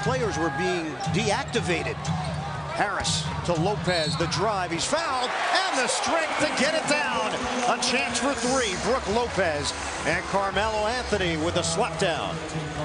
players were being deactivated. Harris to Lopez, the drive, he's fouled, and the strength to get it down. A chance for three. Brook Lopez and Carmelo Anthony with a slap down.